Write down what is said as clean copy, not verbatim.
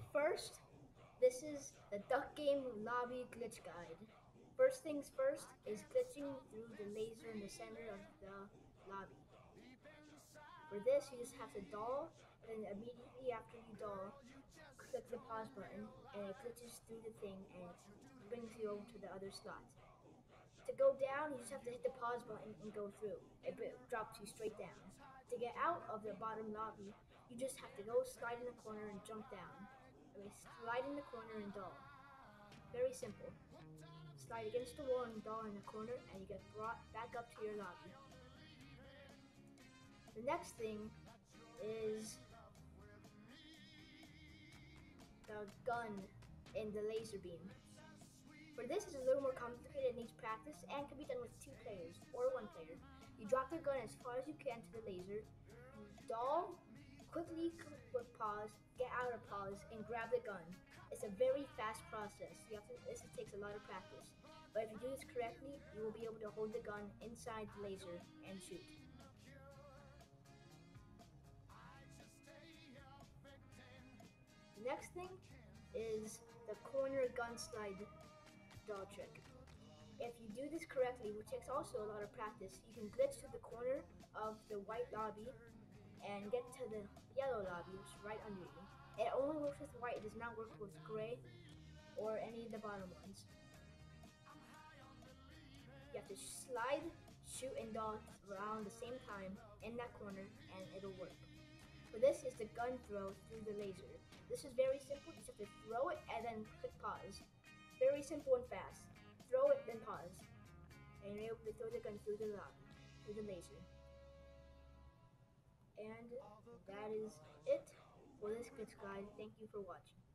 First, this is the Duck Game Lobby Glitch Guide. First things first is glitching through the laser in the center of the lobby. For this, you just have to doll, and then immediately after you doll, click the pause button, and it glitches through the thing and brings you over to the other slot. To go down, you just have to hit the pause button and go through. It drops you straight down. To get out of the bottom lobby, you just have to go slide in the corner and jump down. Slide in the corner and doll. Very simple. Slide against the wall and doll in the corner, and you get brought back up to your lobby. The next thing is the gun in the laser beam. For this, is a little more complicated and needs practice and can be done with 2 players or 1 player. You drop the gun as far as you can to the laser, doll, quickly click with pause, get out of pause, and grab the gun. It's a very fast process. This takes a lot of practice. But if you do this correctly, you will be able to hold the gun inside the laser and shoot. The next thing is the corner gun slide doll trick. If you do this correctly, which takes also a lot of practice, you can glitch to the corner of the white lobby and get to the yellow lobby, which is right under you. It only works with white, it does not work with gray or any of the bottom ones. You have to slide, shoot, and dodge around the same time in that corner, and it'll work. For this is the gun throw through the laser. This is very simple, you just have to throw it and then click pause. Very simple and fast. Throw it, then pause. And you're able to throw the gun through the laser. And that is it for this glitch guide. Thank you for watching.